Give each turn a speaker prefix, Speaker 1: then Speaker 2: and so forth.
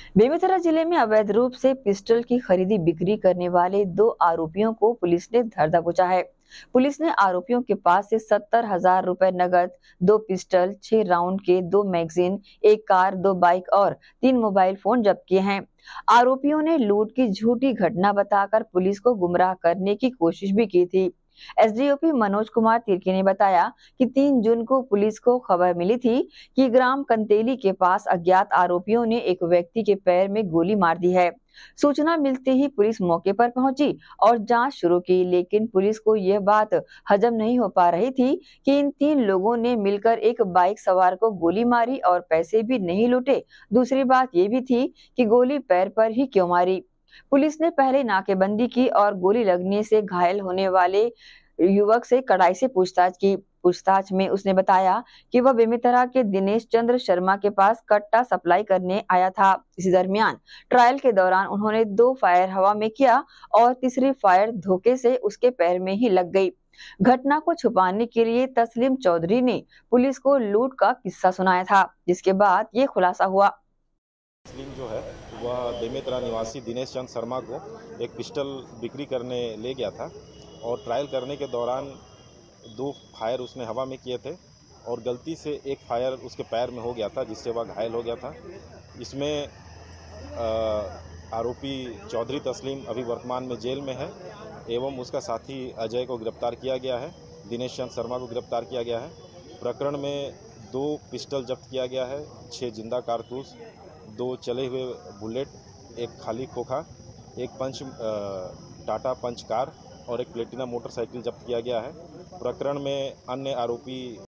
Speaker 1: बेमेतरा जिले में अवैध रूप से पिस्टल की खरीदी बिक्री करने वाले 2 आरोपियों को पुलिस ने धर दबोचा है। पुलिस ने आरोपियों के पास से 70,000 रुपए नगद, 2 पिस्टल, 6 राउंड के 2 मैगजीन, एक कार, 2 बाइक और 3 मोबाइल फोन जब्त किए हैं। आरोपियों ने लूट की झूठी घटना बताकर पुलिस को गुमराह करने की कोशिश भी की थी। एसडीओपी मनोज कुमार तिर्की ने बताया कि 3 जून को पुलिस को खबर मिली थी कि ग्राम कंतेली के पास अज्ञात आरोपियों ने एक व्यक्ति के पैर में गोली मार दी है। सूचना मिलते ही पुलिस मौके पर पहुंची और जांच शुरू की, लेकिन पुलिस को यह बात हजम नहीं हो पा रही थी कि इन 3 लोगों ने मिलकर एक बाइक सवार को गोली मारी और पैसे भी नहीं लूटे। दूसरी बात यह भी थी कि गोली पैर पर ही क्यों मारी। पुलिस ने पहले नाकेबंदी की और गोली लगने से घायल होने वाले युवक से कड़ाई से पूछताछ की। पूछताछ में उसने बताया कि वह बेमेतरा के दिनेश चंद्र शर्मा के पास कट्टा सप्लाई करने आया था। इसी दरमियान ट्रायल के दौरान उन्होंने 2 फायर हवा में किया और तीसरी फायर धोखे से उसके पैर में ही लग गई। घटना को छुपाने के लिए तस्लीम चौधरी ने पुलिस को लूट का किस्सा सुनाया था, जिसके बाद ये खुलासा हुआ।
Speaker 2: तस्लीम जो है वह बेमेतरा निवासी दिनेश चंद शर्मा को एक पिस्टल बिक्री करने ले गया था और ट्रायल करने के दौरान 2 फायर उसने हवा में किए थे और गलती से एक फायर उसके पैर में हो गया था, जिससे वह घायल हो गया था। इसमें आरोपी चौधरी तस्लीम अभी वर्तमान में जेल में है एवं उसका साथी अजय को गिरफ्तार किया गया है। दिनेश चंद शर्मा को गिरफ्तार किया गया है। प्रकरण में 2 पिस्टल जब्त किया गया है, 6 जिंदा कारतूस, 2 चले हुए बुलेट, एक खाली खोखा, एक टाटा पंच कार और एक प्लेटिना मोटरसाइकिल जब्त किया गया है। प्रकरण में अन्य आरोपी